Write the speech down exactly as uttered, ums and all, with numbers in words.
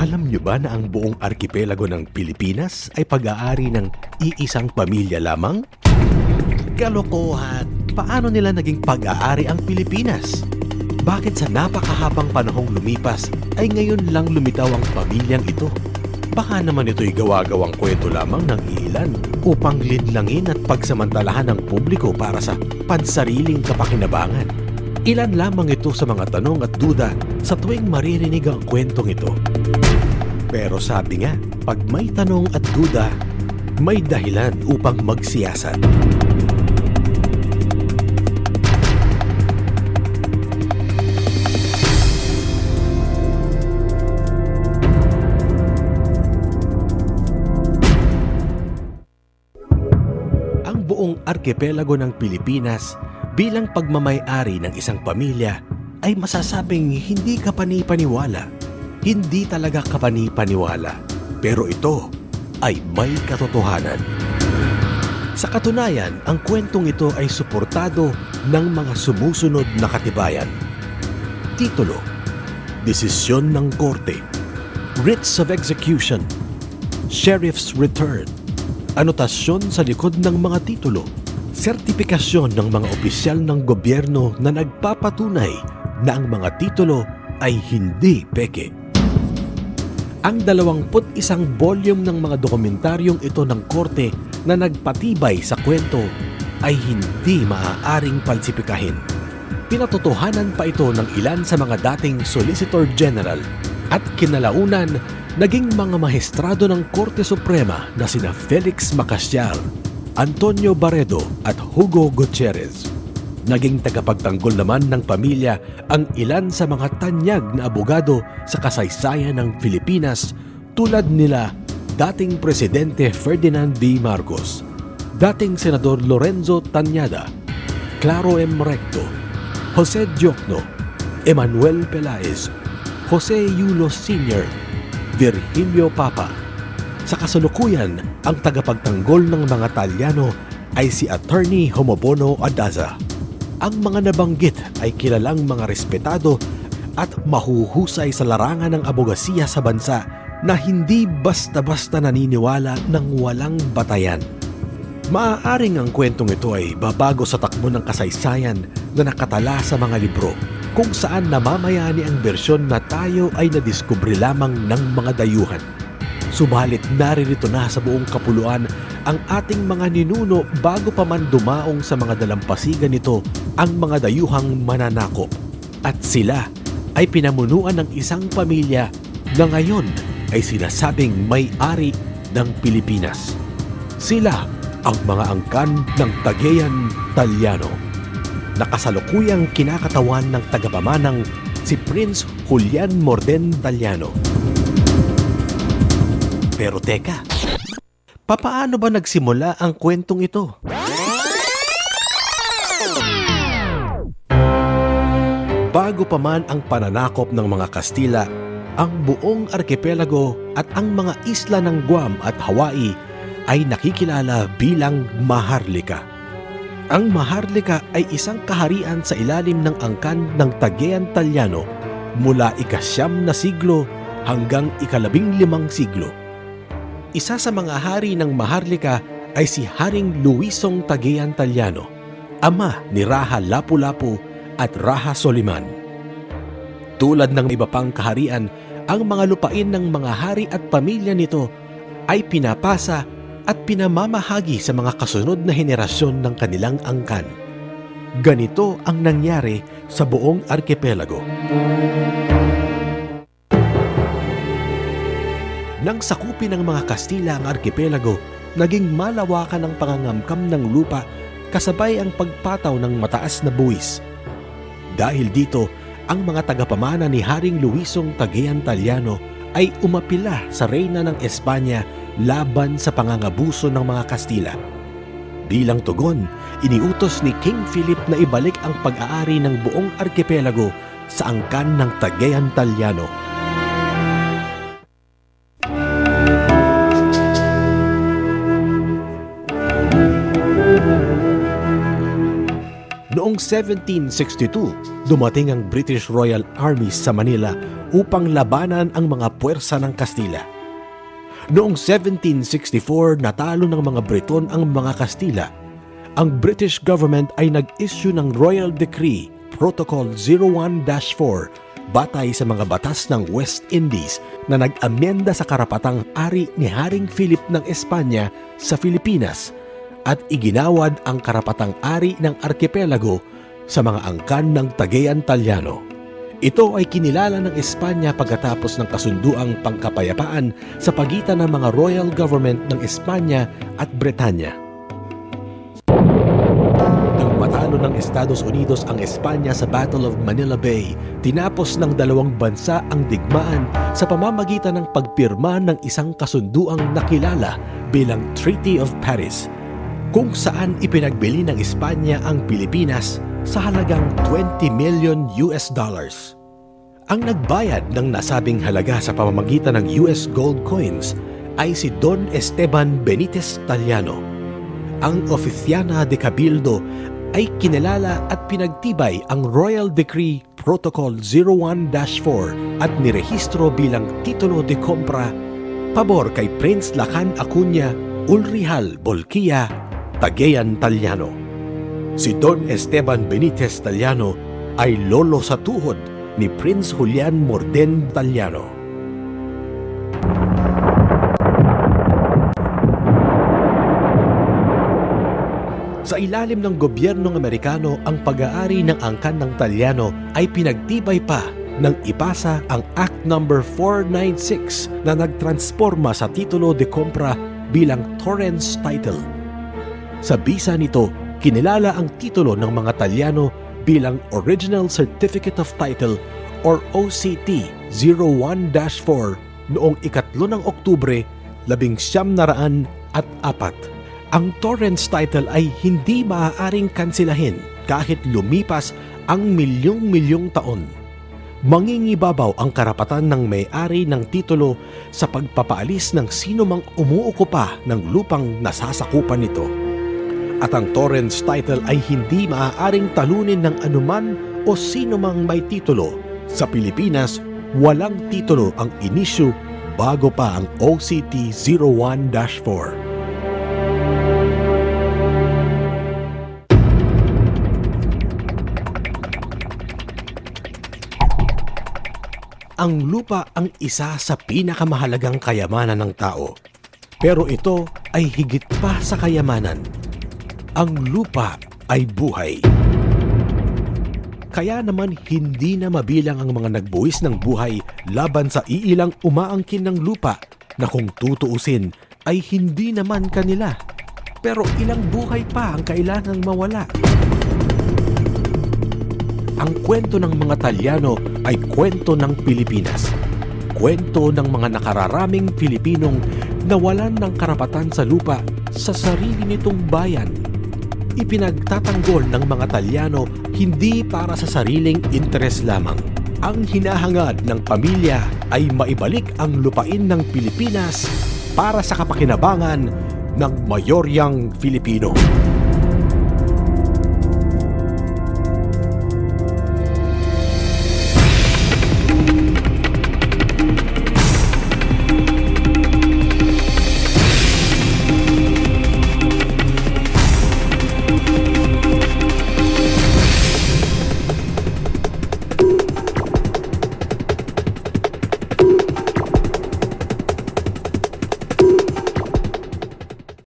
Alam niyo ba na ang buong arkipelago ng Pilipinas ay pag-aari ng iisang pamilya lamang? Kalokohan! Paano nila naging pag-aari ang Pilipinas? Bakit sa napakahabang panahong lumipas ay ngayon lang lumitaw ang pamilyang ito? Baka naman ito'y gawa-gawang kwento lamang ng ilan upang linlangin at pagsamantalahan ng publiko para sa pansariling kapakinabangan. Ilan lamang ito sa mga tanong at duda sa tuwing maririnig ang kwentong ito. Pero sabi nga, pag may tanong at duda, may dahilan upang magsiyasat. Ang buong arkipelago ng Pilipinas bilang pagmamay-ari ng isang pamilya ay masasabing hindi kapani-paniwala. Hindi talaga kapani-paniwala. Pero ito ay may katotohanan. Sa katunayan, ang kwentong ito ay suportado ng mga sumusunod na katibayan. Titulo, Desisyon ng Korte, Writs of Execution, Sheriff's Return, anotasyon sa likod ng mga titulo, sertipikasyon ng mga opisyal ng gobyerno na nagpapatunay na ang mga titulo ay hindi peke. Ang dalawampu't isang volume ng mga dokumentaryong ito ng korte na nagpatibay sa kwento ay hindi maaaring palsipikahin. Pinatotohanan pa ito ng ilan sa mga dating Solicitor General at kinalaunan naging mga maestrado ng Korte Suprema na sina Felix Macasyal, Antonio Barredo at Hugo Gutierrez. Naging tagapagtanggol naman ng pamilya ang ilan sa mga tanyag na abogado sa kasaysayan ng Pilipinas tulad nila dating Presidente Ferdinand V. Marcos, dating Senador Lorenzo Tañada, Claro M. Recto, Jose Diokno, Emmanuel Pelaez, Jose Yulo Senior, Virgilio Papa. Sa kasalukuyan, ang tagapagtanggol ng mga Talyano ay si Attorney Homobono Adaza. Ang mga nabanggit ay kilalang mga respetado at mahuhusay sa larangan ng abogasiya sa bansa na hindi basta-basta naniniwala ng walang batayan. Maaaring ang kwentong ito ay babago sa takbo ng kasaysayan na nakatala sa mga libro kung saan namamayani ang bersyon na tayo ay nadiskubre lamang ng mga dayuhan. Subalit naririto na sa buong kapuluan ang ating mga ninuno bago pa man dumaong sa mga dalampasigan nito ang mga dayuhang mananakop. At sila ay pinamunuan ng isang pamilya na ngayon ay sinasabing may-ari ng Pilipinas. Sila ang mga angkan ng Cagayan Talyano. Nakasalukuyang kinakatawan ng tagapamanang si Prince Julian Morden Talyano. Pero teka, papaano ba nagsimula ang kwentong ito? Bago pa man ang pananakop ng mga Kastila, ang buong arkipelago at ang mga isla ng Guam at Hawaii ay nakikilala bilang Maharlika. Ang Maharlika ay isang kaharian sa ilalim ng angkan ng Cagayan Talyano mula ikasyam na siglo hanggang ikalabing limang siglo. Isa sa mga hari ng Maharlika ay si Haring Luisong Cagayan Talyano, ama ni Raha Lapu-Lapu at Raha Soliman. Tulad ng iba pang kaharian, ang mga lupain ng mga hari at pamilya nito ay pinapasa at pinamamahagi sa mga kasunod na henerasyon ng kanilang angkan. Ganito ang nangyari sa buong arkipelago. Nang sakupin ng mga Kastila ang arkipelago, naging malawakan ang pangangamkam ng lupa kasabay ang pagpataw ng mataas na buwis. Dahil dito, ang mga tagapamana ni Haring Luisong Cagayan Talyano ay umapila sa reyna ng Espanya laban sa pangangabuso ng mga Kastila. Bilang tugon, iniutos ni King Philip na ibalik ang pag-aari ng buong arkipelago sa angkan ng Cagayan Talyano. Noong seventeen sixty-two, dumating ang British Royal Army sa Manila upang labanan ang mga puwersa ng Kastila. Noong seventeen sixty-four, natalo ng mga Briton ang mga Kastila. Ang British government ay nag-issue ng Royal Decree Protocol zero one dash four batay sa mga batas ng West Indies na nag-amyenda sa karapatang ari ni Haring Philip ng Espanya sa Pilipinas at iginawad ang karapatang ari ng arkipelago sa mga angkan ng Tagayan Talyano. Ito ay kinilala ng Espanya pagkatapos ng kasunduang pangkapayapaan sa pagitan ng mga royal government ng Espanya at Bretanya. Nang matalo ng Estados Unidos ang Espanya sa Battle of Manila Bay, tinapos ng dalawang bansa ang digmaan sa pamamagitan ng pagpirma ng isang kasunduang nakilala bilang Treaty of Paris, kung saan ipinagbili ng Espanya ang Pilipinas sa halagang twenty million U S dollars. Ang nagbayad ng nasabing halaga sa pamamagitan ng U S gold coins ay si Don Esteban Benitez Talyano. Ang Oficiana de Cabildo ay kinilala at pinagtibay ang Royal Decree Protocol zero one dash four at nirehistro bilang titulo de compra pabor kay Prince Lacan Acuña Ulrihal Bolquia Tagayan Talyano. Si Don Esteban Benitez Talyano ay lolo sa tuhod ni Prince Julian Morden Talyano. Sa ilalim ng gobyernong Amerikano, ang pag-aari ng angkan ng Talyano ay pinagtibay pa nang ipasa ang Act number four ninety-six na nagtransforma sa titulo de compra bilang Torrens Title. Sa bisa nito, kinilala ang titulo ng mga Talyano bilang Original Certificate of Title or O C T zero one dash four noong ikatlo ng Oktubre, labing siyam na raan at apat. Ang Torrens Title ay hindi maaaring kansilahin kahit lumipas ang milyong-milyong taon. Mangingibabaw ang karapatan ng may-ari ng titulo sa pagpapaalis ng sino mang umuukupa ng lupang nasasakupan nito. At ang Torrens Title ay hindi maaaring talunin ng anuman o sino mang may titulo. Sa Pilipinas, walang titulo ang inisyu bago pa ang O C T zero one dash four. Ang lupa ang isa sa pinakamahalagang kayamanan ng tao. Pero ito ay higit pa sa kayamanan. Ang lupa ay buhay. Kaya naman hindi na mabilang ang mga nagbuwis ng buhay laban sa iilang umaangkin ng lupa na kung tutuusin ay hindi naman kanila. Pero ilang buhay pa ang kailangang mawala. Ang kwento ng mga Talyano ay kwento ng Pilipinas. Kwento ng mga nakararaming Pilipinong nawalan ng karapatan sa lupa sa sarili nitong bayan. Ipinagtatanggol ng mga Talyano hindi para sa sariling interes lamang. Ang hinahangad ng pamilya ay maibalik ang lupain ng Pilipinas para sa kapakinabangan ng mayoryang Filipino.